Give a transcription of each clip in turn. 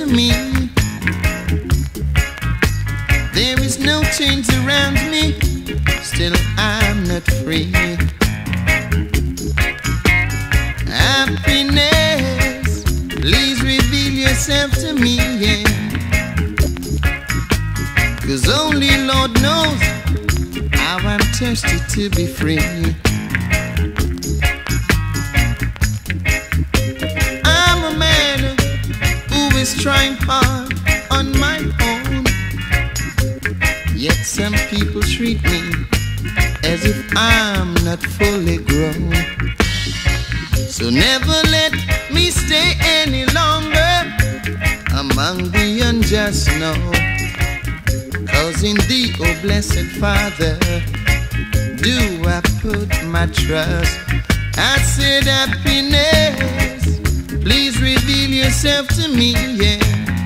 to me. There is no chains around me, still I'm not free. Happiness, please reveal yourself to me, yeah. 'Cause only Lord knows how I'm thirsty to be free. I'm a man who is trying hard on my own, yet some people treat me as if I'm not fully grown. So never let me stay any longer among the unjust, no. 'Cause in thee, oh blessed Father, do I put my trust. I said happiness, please reveal yourself to me, yeah.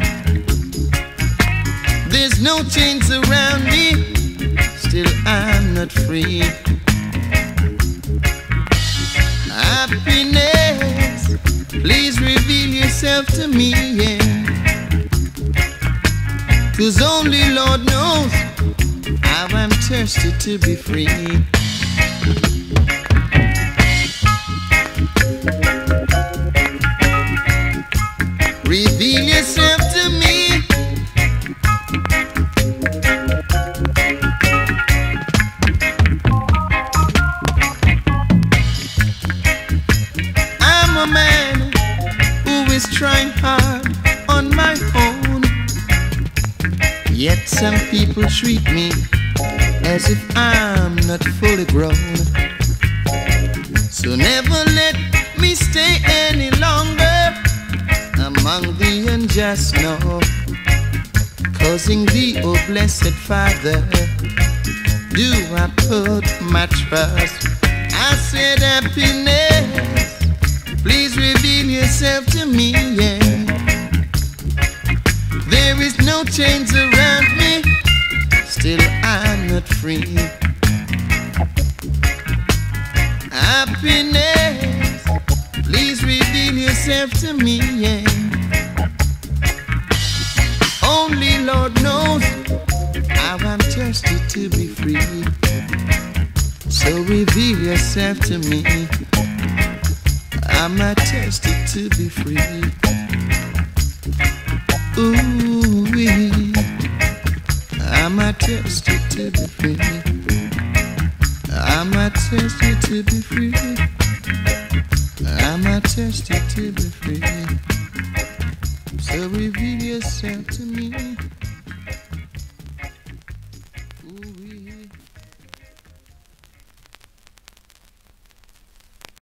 There's no chains around me, still I'm not free. Happiness, please reveal yourself to me, yeah. 'Cause only Lord knows how I'm thirsty to be free. Reveal yourself to me. I'm a man who is trying hard on my own, yet some people treat me as if I'm not fully grown. So never let me stay any longer among the unjust, no. 'Cause in thee, oh blessed Father, do I put my trust. I said happiness, please reveal yourself to me, yeah. There is no chains around me, still I'm not free. Happiness, please reveal yourself to me, yeah. Only Lord knows how I'm thirsty to be free. So reveal yourself to me. I'm not thirsty to be free. Ooh-wee, I'm not thirsty to be free. I'm not thirsty to be free. I'm not thirsty to be free. So reveal yourself to me.